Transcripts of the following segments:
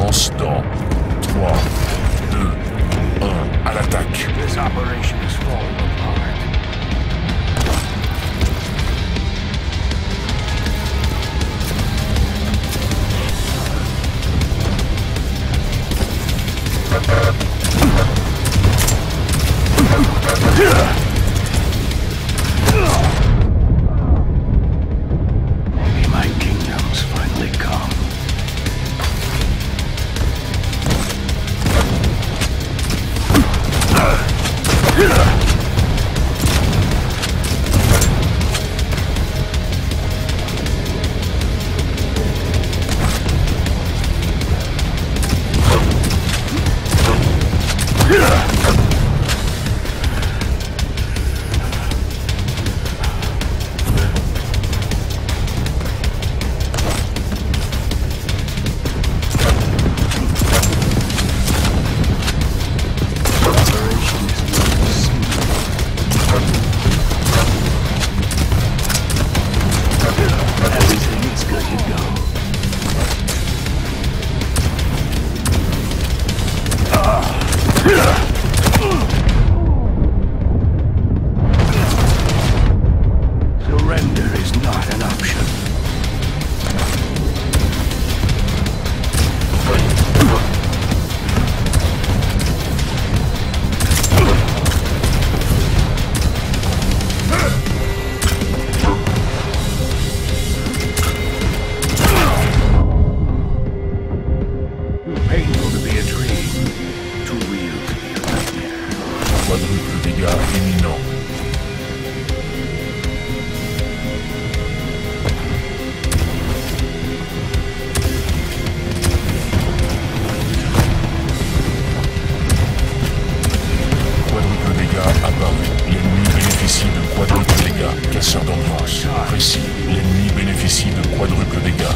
commence dans 3, 2, 1, à l'attaque. This operation is falling apart. Maybe my kingdom's finally come. Surrender is not an option. Painful to be a dream, too real to be a nightmare. Quadruple dégâts imminents. Quadruple dégâts apparu. L'ennemi bénéficie de quadruple dégâts. Casseur d'ambiance. Précis. L'ennemi bénéficie de quadruple dégâts.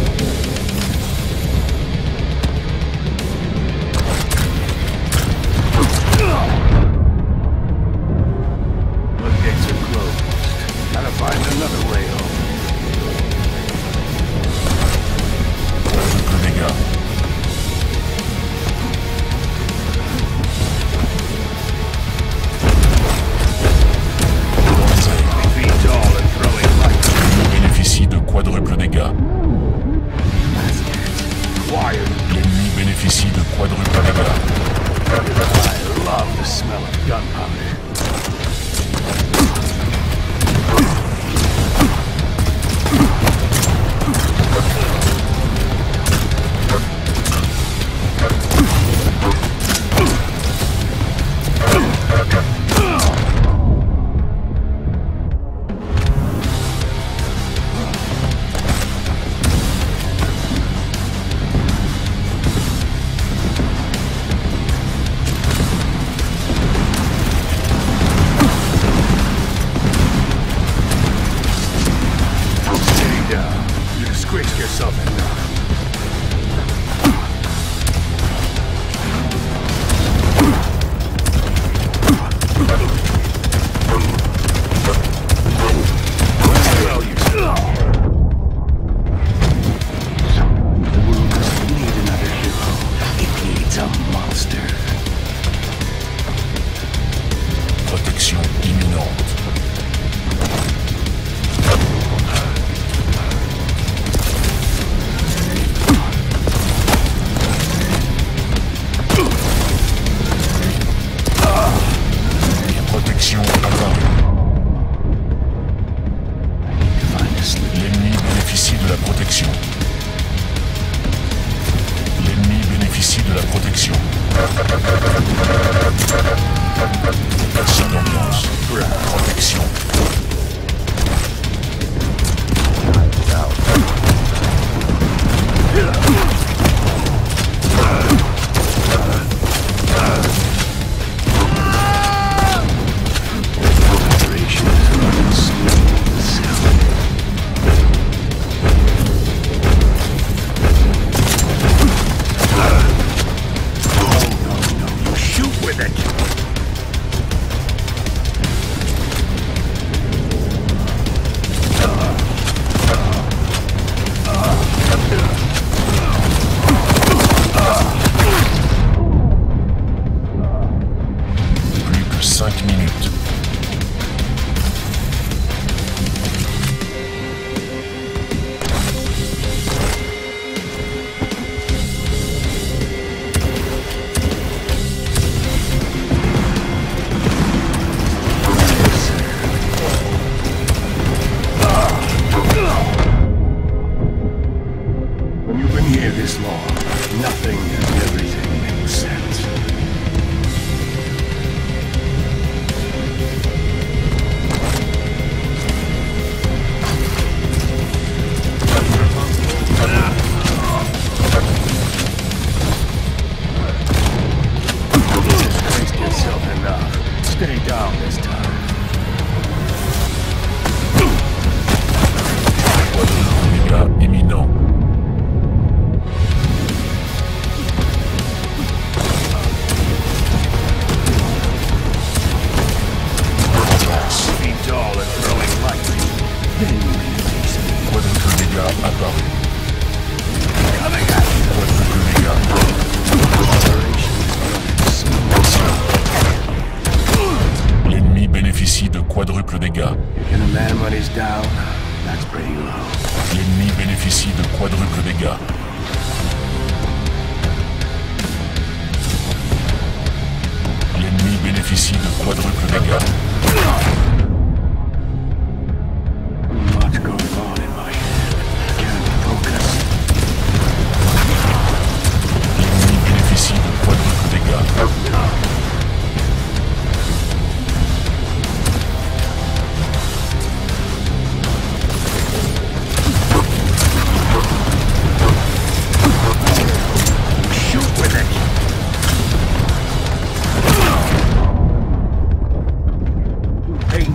Floodgates are closed. Gotta find another way home. Quadruple dégâts. Feet tall and throwing light. L'ennemi bénéficie de quadruple dégâts. Wired. L'ennemi bénéficie de quadruple dégâts. I love the smell of gunpowder. You disgraced yourself enough. Well, you the world doesn't need another hero. It needs a monster. Protection imminente. Protection apparue. L'ennemi bénéficie de la protection. L'ennemi bénéficie de la protection. Casseur d'ambiance. Protection. 5 minutes. When you've been here this long, nothing and everything makes sense. Just brace yourself enough. Stay down this time. Dégâts imminents. Be dull and throwing lightning. Then you can face me. Quadruple dégâts apparus. Coming at you. Quadruple dégâts. L'ennemi bénéficie de quadruple dégâts. Can a man when he's down? That's pretty low. L'ennemi bénéficie de quadruple dégâts. L'ennemi bénéficie de quadruple dégâts. Much goes on in my head. Can't focus. L'ennemi bénéficie de quadruple dégâts. Shoot with it. Ain't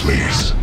place.